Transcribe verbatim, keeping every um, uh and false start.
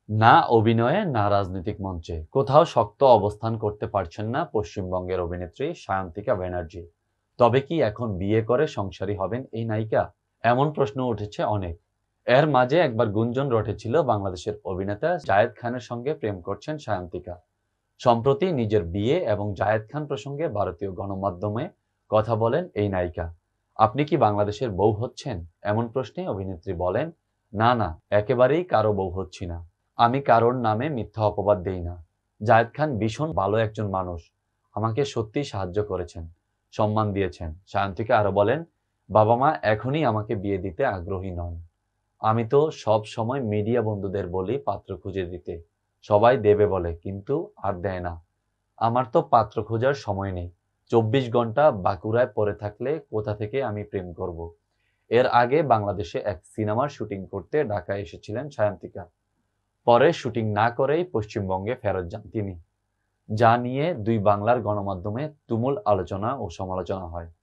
না অভিনয়ে, না রাজনৈতিক মঞ্চে। কোথাও শক্ত অবস্থান করতে পারছেন না পশ্চিমবঙ্গের অভিনেত্রী সায়ন্তিকা ব্যানার্জী। তবে কি এখন বিয়ে করে সংসারী হবেন এই নায়িকা? এমন প্রশ্ন উঠেছে অনেক। এর মাঝে একবার গুঞ্জন রটেছিল বাংলাদেশের অভিনেতা জায়েদ খানের সঙ্গে প্রেম করছেন সায়ন্তিকা। সম্প্রতি নিজের বিয়ে এবং জায়েদ খান প্রসঙ্গে ভারতীয় গণমাধ্যমে কথা বলেন এই নায়িকা। আপনি কি বাংলাদেশের বউ হচ্ছেন? এমন প্রশ্নে অভিনেত্রী বলেন, না না, একেবারেই কারো বউ হচ্ছি না। আমি কারোর নামে মিথ্যা অপবাদ দেই না। জায়েদ খান ভীষণ ভালো একজন মানুষ। আমাকে সত্যিই সাহায্য করেছেন, সম্মান দিয়েছেন। সায়ন্তিকা আরো বলেন, বাবা মা এখনই আমাকে বিয়ে দিতে আগ্রহী নন। আমি তো সব সময় মিডিয়া বন্ধুদের বলি পাত্র খুঁজে দিতে। সবাই দেবে বলে, কিন্তু আর দেয় না। আমার তো পাত্র খোঁজার সময় নেই। চব্বিশ ঘন্টা বাঁকুড়ায় পড়ে থাকলে কোথা থেকে আমি প্রেম করব? এর আগে বাংলাদেশে এক সিনেমার শুটিং করতে ঢাকায় এসেছিলেন সায়ন্তিকা। পরে শুটিং না করেই পশ্চিমবঙ্গে ফেরত যান তিনি। যা নিয়ে দুই বাংলার গণমাধ্যমে তুমুল আলোচনা ও সমালোচনা হয়।